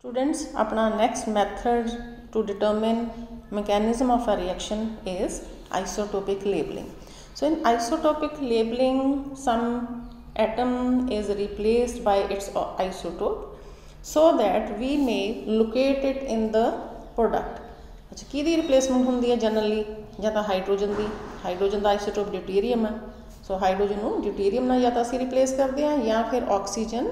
Students, अपना next method to determine mechanism of a reaction is isotopic labeling. So in isotopic labeling, some atom is replaced by its isotope so that we may locate it in the product. अच्छा की replacement होंदी है generally या तो hydrogen का isotope deuterium है. So hydrogen को deuterium ना या तो असी replace करते हैं या फिर ऑक्सीजन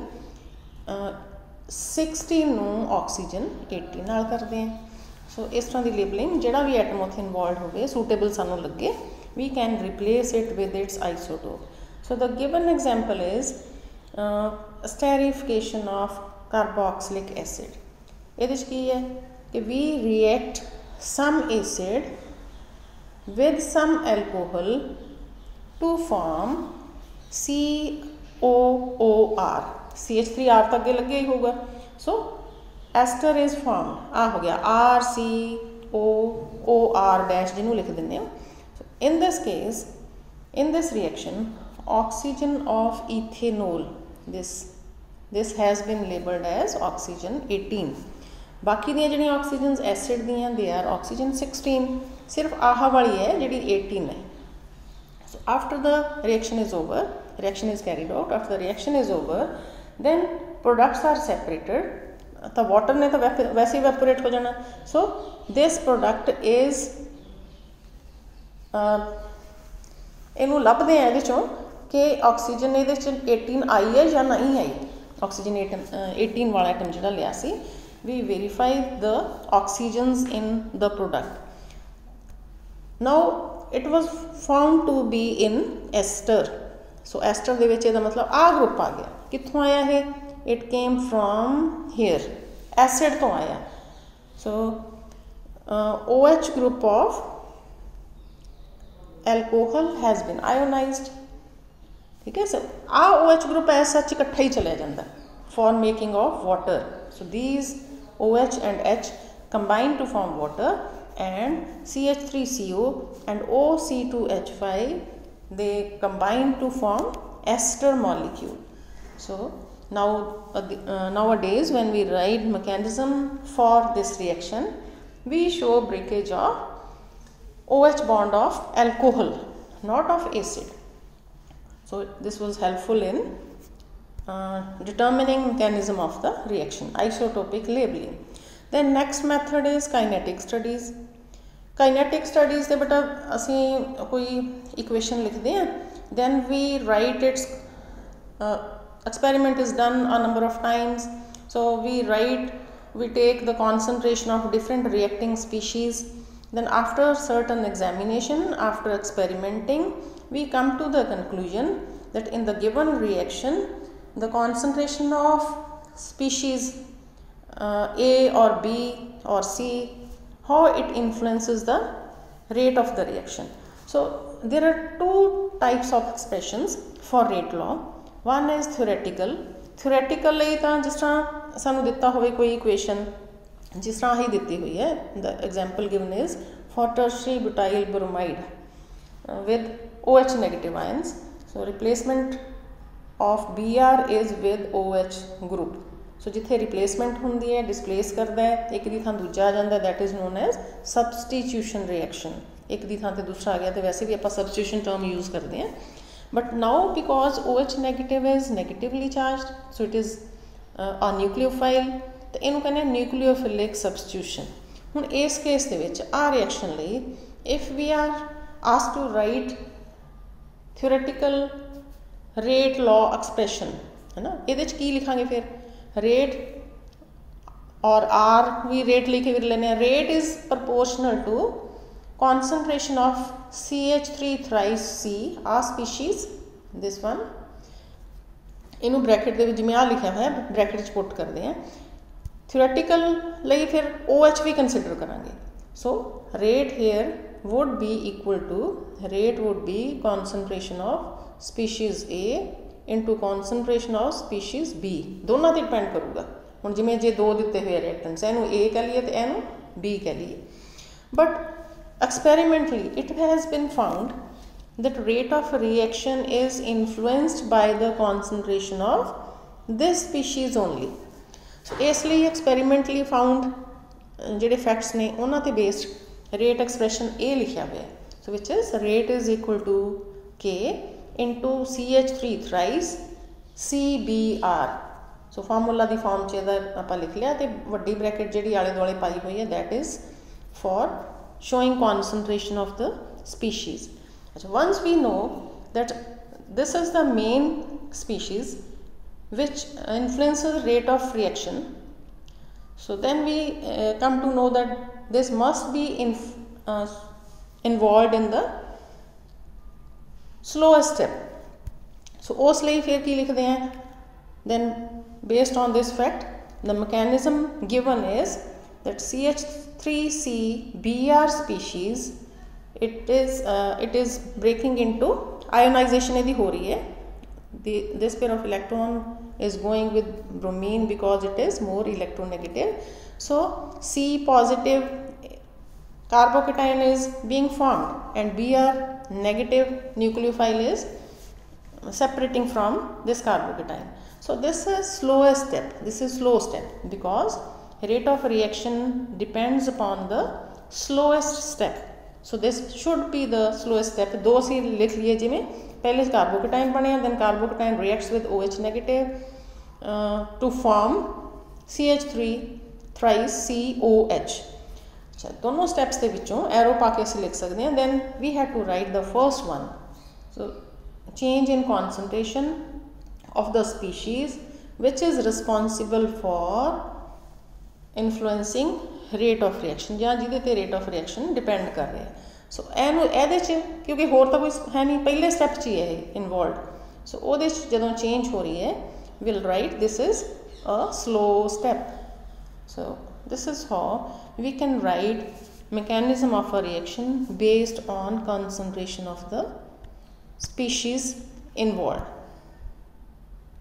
16 ਨੂੰ ऑक्सीजन 80 ਨਾਲ ਕਰਦੇ हैं. सो इस तरह की लेबलिंग जोड़ा भी एटम उत्थे इनवॉल्व होवे सूटेबल सानू लगे we can replace it with its isotope. So the given example is esterification of carboxylic acid. ये की है कि we react some acid with some alcohol to form COOR. CH3R तो अगे लगे ही होगा. सो एस्टर इज फॉर्म आ हो गया RCOOR डैश जिन्होंने लिख देंगे. In this case in this reaction oxygen of ethanol this has been labelled as oxygen 18. बाकी दी जी ऑक्सीजन एसिड दियाँ दे आर ऑक्सीजन 16. सिर्फ आह वाली है जी 18 है. So after the reaction is over, reaction is carried out. After the reaction is over, then products are separated. तो water ने तो वैसे evaporate हो जाना. So this product is इनू लभदे हैं इहदे चों कि ऑक्सीजन इहदे च 18 आई है या नहीं आई. ऑक्सीजन 18 वाला आइटम जिहड़ा लिया सी, we verify the oxygens in the product. Now it was found to be in ester. So ester दे विच इहदा मतलब आ ग्रुप आ गया. कित्थों आया है? It came from here acid तो आया. So OH group of alcohol has been ionised. ठीक है. सर आ OH ग्रुप एज सच इकट्ठा ही चलिया जाता for making of water. So these OH and H combine to form water and CH3CO and OC2H5 they combine to form ester molecule. So nowadays when we write mechanism for this reaction, we show breakage of OH bond of alcohol, not of acid. So this was helpful in determining mechanism of the reaction, isotopic labeling. Then next method is kinetic studies. Kinetic studies दे बेटा असी कोई equation लिखते हैं, then we write its experiment is done a number of times. So we take the concentration of different reacting species. then after certain examination, after experimenting, we come to the conclusion that in the given reaction the concentration of species A or B or C, how it influences the rate of the reaction. So there are two types of expressions for rate law. One is theoretical. Theoretical ਲਈ ਤਾਂ ਜਿਸ ਤਰ੍ਹਾਂ ਸਾਨੂੰ ਦਿੱਤਾ ਹੋਵੇ ਕੋਈ equation ਜਿਸ ਤਰ੍ਹਾਂ ਹੀ ਦਿੱਤੀ ਹੋਈ ਹੈ. the example given is for tertiary butyl bromide with OH negative ions. So replacement of Br is with OH group. सो जिथे रिप्लेसमेंट होंदी है डिसप्लेस करता है, एक दी थां दूजा आ जाता है, that is known as substitution reaction. एक दी थां ते दूसरा आ गया तो वैसे भी आप सबसटीट्यूशन टर्म यूज़ करते हैं. But now because OH negative is negatively charged, so it is a nucleophile, तो इनू कहने न्यूक्लियोफिलिक सबसटीट्यूशन. हुण इस केस दे विच आ रिएक्शन लई if we are asked to write theoretical rate law expression है ना, ये की लिखांगे फिर रेट और आर भी रेट लिखे भी लेने. Rate is proportional to concentration of CH3 thrice C आ स्पीशीज़ दिस वन. इनू ब्रैकेट दे विच जिवें आ लिखा है ब्रैकेट च पुट करते हैं. थ्योरेटिकल लई फिर OH भी कंसिडर करांगे. So rate here would be equal to rate would be concentration of species A into concentration of species B. दोनों पर डिपेंड करूँगा. हुण जिवें जे दो दिते हुए रिएक्टेंट्स इनू A कह लीए तो इनू B कह लीए. But experimentally it has been found that rate of reaction is influenced by the concentration of this species only. So ਇਸ ਲਈ ਐਕਸਪੈਰੀਮੈਂਟਲੀ ਫਾਊਂਡ ਜਿਹੜੇ ਫੈਕਟਸ ਨੇ ਉਹਨਾਂ 'ਤੇ ਬੇਸਡ ਰੇਟ ਐਕਸਪ੍ਰੈਸ਼ਨ ਇਹ ਲਿਖਿਆ ਹੋਇਆ, so which is rate is equal to K into CH3 thrice CBr। So formula ਦੀ ਫਾਰਮ 'ਚ ਇਹਦਾ ਆਪਾਂ ਲਿਖ ਲਿਆ, ਅਤੇ ਵੱਡੀ ਬ੍ਰੈਕਟ ਜਿਹੜੀ ਆਲੇ ਦੁਆਲੇ ਪਾਈ ਹੋਈ ਹੈ that is for showing concentration of the species। ਅੱਛਾ, once we know that this is the main species which influences rate of reaction, so then we come to know that this must be involved in the slowest step। so ਉਸ ਲਈ ਫਿਰ ਕੀ ਲਿਖਦੇ ਹਾਂ, then based on this fact the mechanism given is that CH3CBr species it is breaking into ionization ਇਹਦੀ ਹੋ ਰਹੀ ਹੈ, this pair of electron is going with bromine because it is more electronegative, so C positive carbocation is being formed and Br negative nucleophile is separating from this carbocation। so this is slowest step, this is slow step because rate of reaction depends upon the slowest step, so this should be the slowest step। ਦੋ ਅਸੀਂ ਲਿਖ ਲਈਏ, ਜਿਵੇਂ ਪਹਿਲੇ carbocation ਬਣਿਆ, then carbocation reacts with OH negative to form CH3 thrice COH। ਅੱਛਾ, ਦੋਨੋਂ steps ਦੇ ਵਿੱਚੋਂ ਐਰੋ ਪਾ ਕੇ ਅਸੀਂ ਲਿਖ ਸਕਦੇ ਹਾਂ। then we have to write the first one, so change in concentration of the species which is responsible for influencing rate of reaction, ਜਾਂ ਜਿਹਦੇ ਤੇ rate of reaction depend ਕਰ ਰਿਹਾ। ਸੋ ਇਹਨੂੰ ਇਹਦੇ 'ਚ ਕਿਉਂਕਿ ਹੋਰ ਤਾਂ ਕੋਈ ਹੈ ਨਹੀਂ, ਪਹਿਲੇ ਸਟੈਪ 'ਚ ਹੀ ਹੈ ਇਹ ਇਨਵੋਲਵਡ, ਸੋ ਉਹਦੇ 'ਚ ਜਦੋਂ ਚੇਂਜ ਹੋ ਰਹੀ ਹੈ we'll write this is a slow step। so this is how we can write mechanism of a reaction based on concentration of the species involved।